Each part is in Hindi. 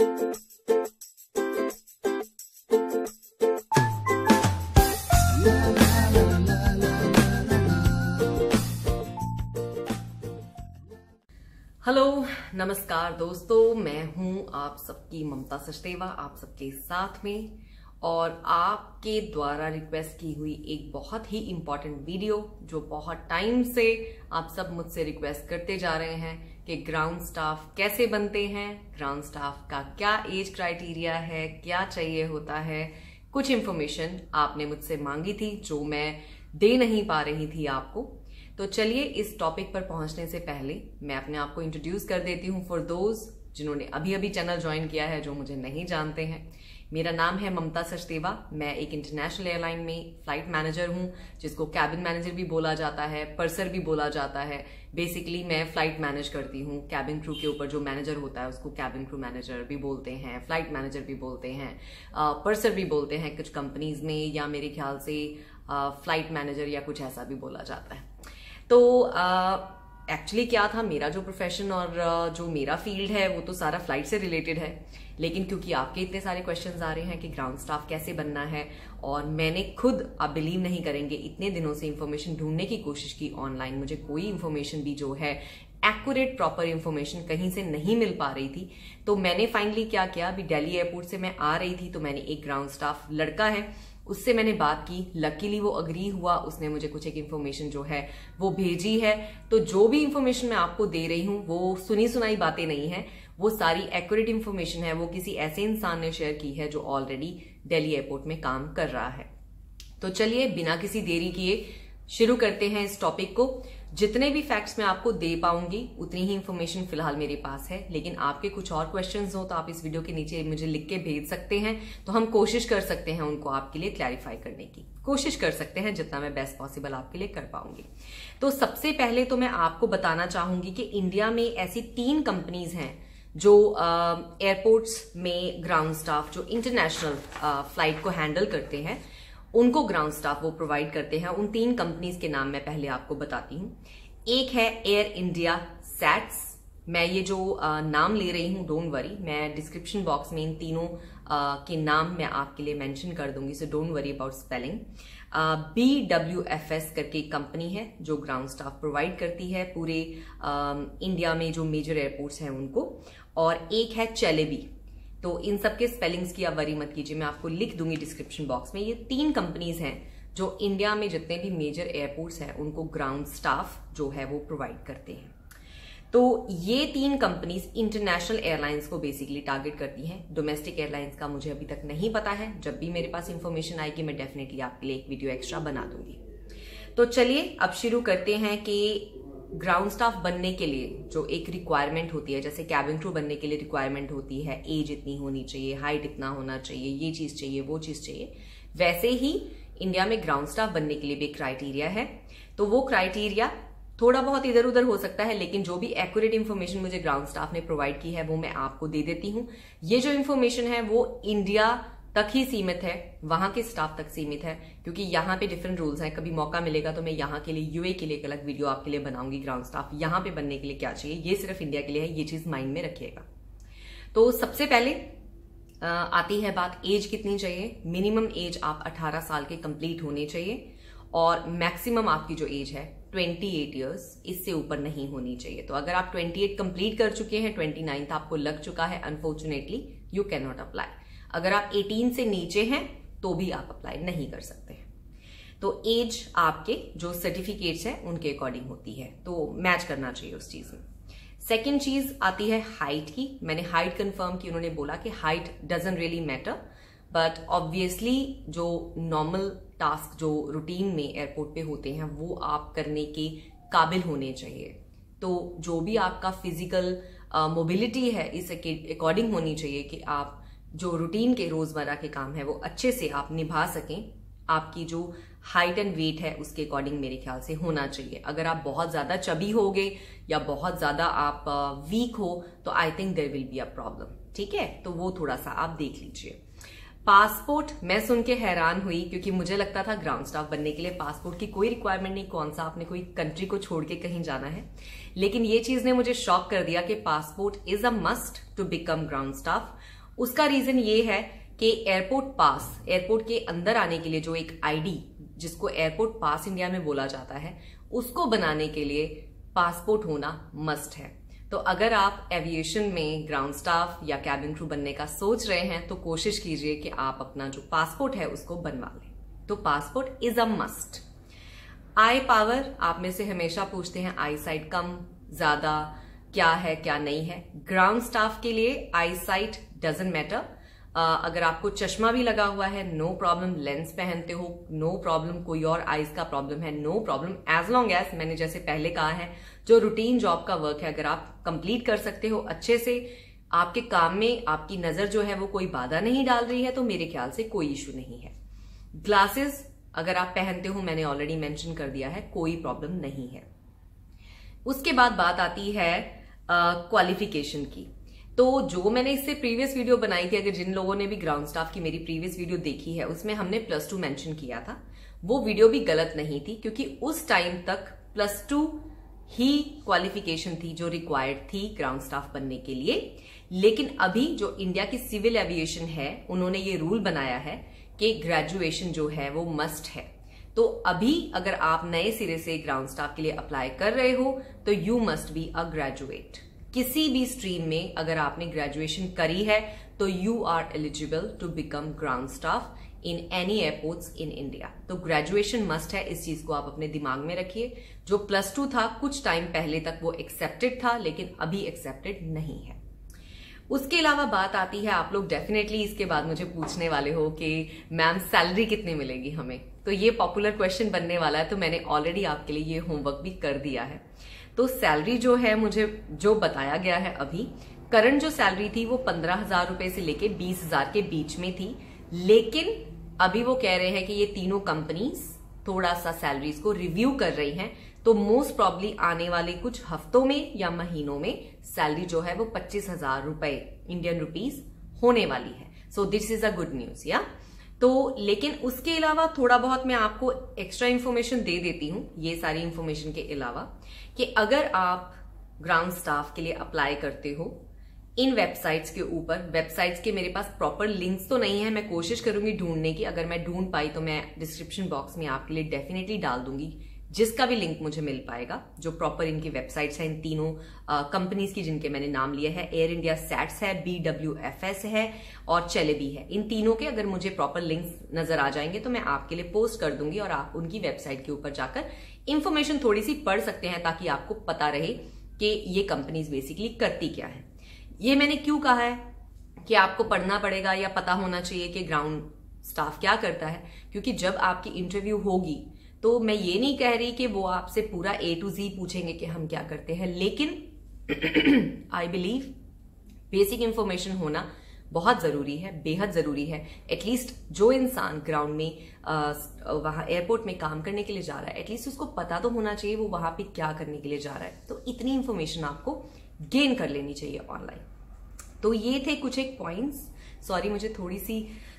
हेलो, नमस्कार दोस्तों, मैं हूं आप सबकी ममता सचदेवा, आप सबके साथ में। और आपके द्वारा रिक्वेस्ट की हुई एक बहुत ही इंपॉर्टेंट वीडियो जो बहुत टाइम से आप सब मुझसे रिक्वेस्ट करते जा रहे हैं कि ग्राउंड स्टाफ कैसे बनते हैं, ग्राउंड स्टाफ का क्या एज क्राइटेरिया है, क्या चाहिए होता है। कुछ इंफॉर्मेशन आपने मुझसे मांगी थी जो मैं दे नहीं पा रही थी आपको। तो चलिए इस टॉपिक पर पहुंचने से पहले मैं अपने आप को इंट्रोड्यूस कर देती हूं फॉर दोज जिन्होंने अभी अभी चैनल ज्वाइन किया है, जो मुझे नहीं जानते हैं। मेरा नाम है ममता सचदेवा। मैं एक इंटरनेशनल एयरलाइन में फ्लाइट मैनेजर हूं, जिसको कैबिन मैनेजर भी बोला जाता है, पर्सर भी बोला जाता है। बेसिकली मैं फ्लाइट मैनेज करती हूं। कैबिन क्रू के ऊपर जो मैनेजर होता है उसको कैबिन क्रू मैनेजर भी बोलते हैं, फ्लाइट मैनेजर भी बोलते हैं, पर्सर भी बोलते हैं कुछ कंपनीज में, या मेरे ख्याल से फ्लाइट मैनेजर या कुछ ऐसा भी बोला जाता है। तो एक्चुअली क्या था, मेरा जो प्रोफेशन और जो मेरा फील्ड है वो तो सारा फ्लाइट से रिलेटेड है। लेकिन क्योंकि आपके इतने सारे क्वेश्चंस आ रहे हैं कि ग्राउंड स्टाफ कैसे बनना है, और मैंने खुद, आप बिलीव नहीं करेंगे, इतने दिनों से इंफॉर्मेशन ढूंढने की कोशिश की ऑनलाइन, मुझे कोई इंफॉर्मेशन भी जो है एक्यूरेट प्रॉपर इंफॉर्मेशन कहीं से नहीं मिल पा रही थी। तो मैंने फाइनली क्या किया, अभी दिल्ली एयरपोर्ट से मैं आ रही थी तो मैंने एक ग्राउंड स्टाफ लड़का है उससे मैंने बात की। लकीली वो अग्री हुआ, उसने मुझे कुछ एक इन्फॉर्मेशन जो है वो भेजी है। तो जो भी इन्फॉर्मेशन मैं आपको दे रही हूँ वो सुनी सुनाई बातें नहीं है, वो सारी एक्यूरेट इन्फॉर्मेशन है, वो किसी ऐसे इंसान ने शेयर की है जो ऑलरेडी दिल्ली एयरपोर्ट में काम कर रहा है। तो चलिए बिना किसी देरी किए शुरू करते हैं इस टॉपिक को। जितने भी फैक्ट्स मैं आपको दे पाऊंगी उतनी ही इंफॉर्मेशन फिलहाल मेरे पास है, लेकिन आपके कुछ और क्वेश्चंस हो तो आप इस वीडियो के नीचे मुझे लिख के भेज सकते हैं, तो हम कोशिश कर सकते हैं उनको आपके लिए क्लैरिफाई करने की कोशिश कर सकते हैं, जितना मैं बेस्ट पॉसिबल आपके लिए कर पाऊंगी। तो सबसे पहले तो मैं आपको बताना चाहूंगी कि इंडिया में ऐसी 3 कंपनीज हैं जो एयरपोर्ट्स में ग्राउंड स्टाफ, जो इंटरनेशनल फ्लाइट को हैंडल करते हैं, उनको ग्राउंड स्टाफ वो प्रोवाइड करते हैं। उन 3 कंपनीज के नाम मैं पहले आपको बताती हूँ। एक है एयर इंडिया सैट्स। मैं ये जो नाम ले रही हूँ, डोंट वरी, मैं डिस्क्रिप्शन बॉक्स में इन तीनों के नाम मैं आपके लिए मेंशन कर दूंगी, so don't worry about spelling. BWFS करके एक कंपनी है जो ग्राउंड स्टाफ प्रोवाइड करती है पूरे इंडिया में जो मेजर एयरपोर्ट्स हैं उनको। और एक है चेलेबी। तो इन सबके स्पेलिंग्स की आप वरी मत कीजिए, मैं आपको लिख दूंगी डिस्क्रिप्शन बॉक्स में। ये 3 कंपनीज हैं जो इंडिया में जितने भी मेजर एयरपोर्ट्स हैं उनको ग्राउंड स्टाफ जो है वो प्रोवाइड करते हैं। तो ये 3 कंपनीज इंटरनेशनल एयरलाइंस को बेसिकली टारगेट करती हैं। डोमेस्टिक एयरलाइंस का मुझे अभी तक नहीं पता है, जब भी मेरे पास इंफॉर्मेशन आएगी मैं डेफिनेटली आपके लिए एक वीडियो एक्स्ट्रा बना दूंगी। तो चलिए अब शुरू करते हैं कि ग्राउंड स्टाफ बनने के लिए जो एक रिक्वायरमेंट होती है, जैसे कैबिन क्रू बनने के लिए रिक्वायरमेंट होती है, एज इतनी होनी चाहिए, हाइट इतना होना चाहिए, ये चीज चाहिए, वो चीज चाहिए, वैसे ही इंडिया में ग्राउंड स्टाफ बनने के लिए भी क्राइटेरिया है। तो वो क्राइटेरिया थोड़ा बहुत इधर उधर हो सकता है, लेकिन जो भी एक्यूरेट इन्फॉर्मेशन मुझे ग्राउंड स्टाफ ने प्रोवाइड की है वो मैं आपको दे देती हूँ। ये जो इन्फॉर्मेशन है वो इंडिया तक ही सीमित है, वहां के स्टाफ तक सीमित है, क्योंकि यहाँ पे डिफरेंट रूल्स हैं। कभी मौका मिलेगा तो मैं यहाँ के लिए, यूए के लिए एक अलग वीडियो आपके लिए बनाऊंगी, ग्राउंड स्टाफ यहाँ पे बनने के लिए क्या चाहिए। ये सिर्फ इंडिया के लिए है, ये चीज माइंड में रखिएगा। तो सबसे पहले आती है बात, एज कितनी चाहिए। मिनिमम एज आप 18 साल के कंप्लीट होने चाहिए, और मैक्सिमम आपकी जो एज है 28 ईयर्स, इससे ऊपर नहीं होनी चाहिए। तो अगर आप 28 कंप्लीट कर चुके हैं, 29th आपको लग चुका है, unfortunately you can not apply. अगर आप 18 से नीचे हैं तो भी आप अप्लाई नहीं कर सकते हैं। तो एज आपके जो सर्टिफिकेट्स हैं उनके अकॉर्डिंग होती है, तो मैच करना चाहिए उस चीज में। सेकेंड चीज आती है हाइट की। मैंने हाइट कंफर्म की, उन्होंने बोला कि height doesn't really matter, but obviously जो नॉर्मल टास्क जो रूटीन में एयरपोर्ट पे होते हैं वो आप करने के काबिल होने चाहिए। तो जो भी आपका फिजिकल मोबिलिटी है इस अकॉर्डिंग होनी चाहिए कि आप जो रूटीन के रोजमर्रा के काम है वो अच्छे से आप निभा सकें। आपकी जो हाइट एंड वेट है उसके अकॉर्डिंग मेरे ख्याल से होना चाहिए। अगर आप बहुत ज्यादा चबी होगे या बहुत ज्यादा आप वीक हो तो I think there will be a problem. ठीक है, तो वो थोड़ा सा आप देख लीजिए। पासपोर्ट मैं सुन के हैरान हुई, क्योंकि मुझे लगता था ग्राउंड स्टाफ बनने के लिए पासपोर्ट की कोई रिक्वायरमेंट नहीं, कौन सा आपने कोई कंट्री को छोड़ के कहीं जाना है। लेकिन ये चीज ने मुझे शॉक कर दिया कि passport is a must to become ground staff. उसका रीजन ये है कि एयरपोर्ट पास, एयरपोर्ट के अंदर आने के लिए जो एक आईडी जिसको एयरपोर्ट पास इंडिया में बोला जाता है, उसको बनाने के लिए पासपोर्ट होना मस्ट है। तो अगर आप एविएशन में ग्राउंड स्टाफ या कैबिन क्रू बनने का सोच रहे हैं तो कोशिश कीजिए कि आप अपना जो पासपोर्ट है उसको बनवा लें। तो passport is a must. Eye power, आप में से हमेशा पूछते हैं आई साइट कम ज्यादा क्या है क्या नहीं है। ग्राउंड स्टाफ के लिए आई साइट डजंट मैटर। अगर आपको चश्मा भी लगा हुआ है नो प्रॉब्लम, लेंस पहनते हो नो प्रॉब्लम, कोई और आईज का प्रॉब्लम है no problem, as long as मैंने जैसे पहले कहा है जो रूटीन जॉब का वर्क है अगर आप कंप्लीट कर सकते हो अच्छे से, आपके काम में आपकी नजर जो है वो कोई बाधा नहीं डाल रही है, तो मेरे ख्याल से कोई इश्यू नहीं है। ग्लासेस अगर आप पहनते हो मैंने ऑलरेडी मेंशन कर दिया है, कोई प्रॉब्लम नहीं है। उसके बाद बात आती है क्वालिफिकेशन की। तो जो मैंने इससे प्रीवियस वीडियो बनाई थी, अगर जिन लोगों ने भी ग्राउंड स्टाफ की मेरी प्रीवियस वीडियो देखी है उसमें हमने +2 मेंशन किया था। वो वीडियो भी गलत नहीं थी, क्योंकि उस टाइम तक +2 ही क्वालिफिकेशन थी जो रिक्वायर्ड थी ग्राउंड स्टाफ बनने के लिए। लेकिन अभी जो इंडिया की सिविल एविएशन है उन्होंने ये रूल बनाया है कि ग्रेजुएशन जो है वो मस्ट है। तो अभी अगर आप नए सिरे से ग्राउंड स्टाफ के लिए अप्लाई कर रहे हो तो you must be a graduate. किसी भी स्ट्रीम में अगर आपने ग्रेजुएशन करी है तो you are eligible to become ground staff in any airports in India. तो ग्रेजुएशन मस्ट है, इस चीज को आप अपने दिमाग में रखिए। जो +2 था कुछ टाइम पहले तक वो एक्सेप्टेड था, लेकिन अभी एक्सेप्टेड नहीं है। उसके अलावा बात आती है, आप लोग डेफिनेटली इसके बाद मुझे पूछने वाले हो कि मैम सैलरी कितनी मिलेगी हमें। तो ये पॉपुलर क्वेश्चन बनने वाला है, तो मैंने ऑलरेडी आपके लिए ये होमवर्क भी कर दिया है। तो सैलरी जो है मुझे जो बताया गया है अभी, करंट जो सैलरी थी वो 15,000 रुपए से लेके 20,000 के बीच में थी। लेकिन अभी वो कह रहे हैं कि ये तीनों कंपनीज थोड़ा सा सैलरीज को रिव्यू कर रही हैं, तो मोस्ट प्रॉब्ली आने वाले कुछ हफ्तों में या महीनों में सैलरी जो है वो 25,000 रुपए इंडियन रुपीस होने वाली है। So this is a good news या। तो लेकिन उसके अलावा थोड़ा बहुत मैं आपको एक्स्ट्रा इन्फॉर्मेशन दे देती हूं, ये सारी इन्फॉर्मेशन के अलावा, कि अगर आप ग्राउंड स्टाफ के लिए अप्लाई करते हो इन वेबसाइट्स के ऊपर, वेबसाइट्स के मेरे पास प्रॉपर लिंक्स तो नहीं है, मैं कोशिश करूंगी ढूंढने की, अगर मैं ढूंढ पाई तो मैं डिस्क्रिप्शन बॉक्स में आपके लिए डेफिनेटली डाल दूंगी जिसका भी लिंक मुझे मिल पाएगा, जो प्रॉपर इनकी वेबसाइट्स हैं इन तीनों कंपनीज की जिनके मैंने नाम लिए है। एयर इंडिया सैट्स है, BWFS है और चलेबी है। इन तीनों के अगर मुझे प्रॉपर लिंक्स नजर आ जाएंगे तो मैं आपके लिए पोस्ट कर दूंगी और आप उनकी वेबसाइट के ऊपर जाकर इंफॉर्मेशन थोड़ी सी पढ़ सकते हैं, ताकि आपको पता रहे कि ये कंपनीज बेसिकली करती क्या है। ये मैंने क्यों कहा है कि आपको पढ़ना पड़ेगा या पता होना चाहिए कि ग्राउंड स्टाफ क्या करता है, क्योंकि जब आपकी इंटरव्यू होगी तो मैं ये नहीं कह रही कि वो आपसे पूरा A to Z पूछेंगे कि हम क्या करते हैं, लेकिन आई बिलीव बेसिक इंफॉर्मेशन होना बहुत जरूरी है, बेहद जरूरी है। एटलीस्ट जो इंसान ग्राउंड में वहां एयरपोर्ट में काम करने के लिए जा रहा है, एटलीस्ट उसको पता तो होना चाहिए वो वहां पे क्या करने के लिए जा रहा है। तो इतनी इंफॉर्मेशन आपको गेन कर लेनी चाहिए ऑनलाइन। तो ये थे कुछ एक पॉइंट्स। सॉरी मुझे थोड़ी सी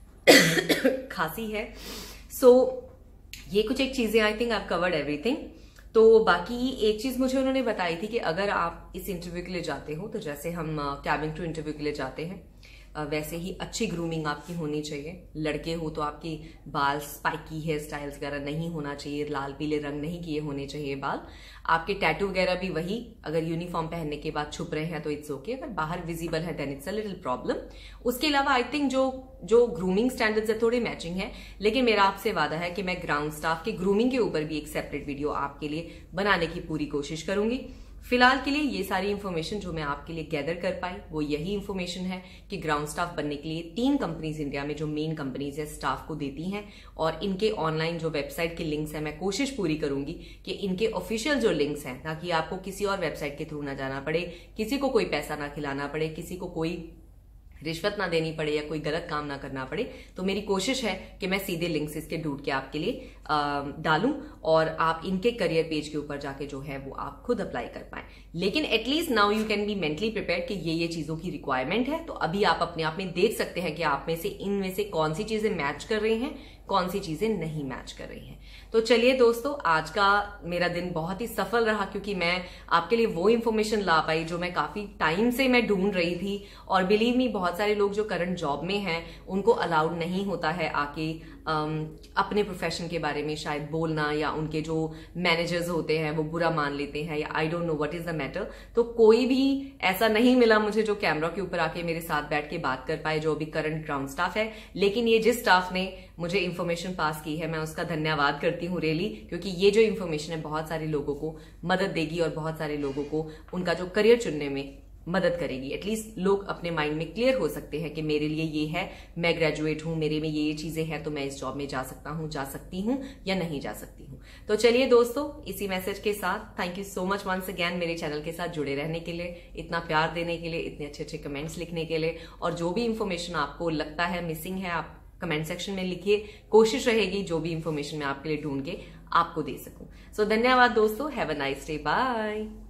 खांसी है। सो ये कुछ एक चीजें, I think I have covered everything. तो बाकी एक चीज मुझे उन्होंने बताई थी कि अगर आप इस इंटरव्यू के लिए जाते हो, तो जैसे हम कैबिन क्रू इंटरव्यू के लिए जाते हैं वैसे ही अच्छी ग्रूमिंग आपकी होनी चाहिए। लड़के हो तो आपके बाल स्पाइकी हेयर स्टाइल्स वगैरह नहीं होना चाहिए, लाल पीले रंग नहीं किए होने चाहिए बाल। आपके टैटू वगैरह भी वही, अगर यूनिफॉर्म पहनने के बाद छुप रहे हैं तो इट्स ओके, अगर बाहर विजिबल है then it's a little problem. उसके अलावा आई थिंक जो ग्रूमिंग स्टैंडर्ड्स है थोड़े मैचिंग है, लेकिन मेरा आपसे वादा है कि मैं ग्राउंड स्टाफ के ग्रूमिंग के ऊपर भी एक सेपरेट वीडियो आपके लिए बनाने की पूरी कोशिश करूंगी। फिलहाल के लिए ये सारी इन्फॉर्मेशन जो मैं आपके लिए गैदर कर पाई वो यही इन्फॉर्मेशन है कि ग्राउंड स्टाफ बनने के लिए 3 कंपनीज इंडिया में जो मेन कंपनीज है स्टाफ को देती हैं, और इनके ऑनलाइन जो वेबसाइट के लिंक्स हैं मैं कोशिश पूरी करूंगी कि इनके ऑफिशियल जो लिंक्स हैं, ताकि आपको किसी और वेबसाइट के थ्रू ना जाना पड़े, किसी को कोई पैसा ना खिलाना पड़े, किसी को कोई रिश्वत ना देनी पड़े या कोई गलत काम ना करना पड़े। तो मेरी कोशिश है कि मैं सीधे लिंक्स इसके ढूंढ के आपके लिए डालूं और आप इनके करियर पेज के ऊपर जाके जो है वो आप खुद अप्लाई कर पाए। लेकिन at least now you can be mentally prepared कि ये चीजों की रिक्वायरमेंट है। तो अभी आप अपने आप में देख सकते हैं कि आप में से इनमें से कौन सी चीजें मैच कर रही हैं, कौन सी चीजें नहीं मैच कर रही हैं। तो चलिए दोस्तों, आज का मेरा दिन बहुत ही सफल रहा क्योंकि मैं आपके लिए वो इन्फॉर्मेशन ला पाई जो मैं काफी टाइम से मैं ढूंढ रही थी। और बिलीव मी, बहुत सारे लोग जो करंट जॉब में हैं उनको अलाउड नहीं होता है आके अपने प्रोफेशन के बारे में शायद बोलना, या उनके जो मैनेजर्स होते हैं वो बुरा मान लेते हैं, या I don't know what is the matter. तो कोई भी ऐसा नहीं मिला मुझे जो कैमरा के ऊपर आके मेरे साथ बैठ के बात कर पाए, जो भी करंट ग्राउंड स्टाफ है। लेकिन ये जिस स्टाफ ने मुझे इन्फॉर्मेशन पास की है, मैं उसका धन्यवाद करती हूँ रियली, क्योंकि ये जो इन्फॉर्मेशन है बहुत सारे लोगों को मदद देगी और बहुत सारे लोगों को उनका जो करियर चुनने में मदद करेगी। एटलीस्ट लोग अपने माइंड में क्लियर हो सकते हैं कि मेरे लिए ये है, मैं ग्रेजुएट हूं, मेरे में ये चीजें हैं, तो मैं इस जॉब में जा सकता हूं, जा सकती हूं या नहीं जा सकती हूं। तो चलिए दोस्तों, इसी मैसेज के साथ thank you so much once again मेरे चैनल के साथ जुड़े रहने के लिए, इतना प्यार देने के लिए, इतने अच्छे अच्छे कमेंट्स लिखने के लिए। और जो भी इंफॉर्मेशन आपको लगता है मिसिंग है, आप कमेंट सेक्शन में लिखिए। कोशिश रहेगी जो भी इंफॉर्मेशन मैं आपके लिए ढूंढ के आपको दे सकूं। सो धन्यवाद दोस्तों, have a nice day, bye.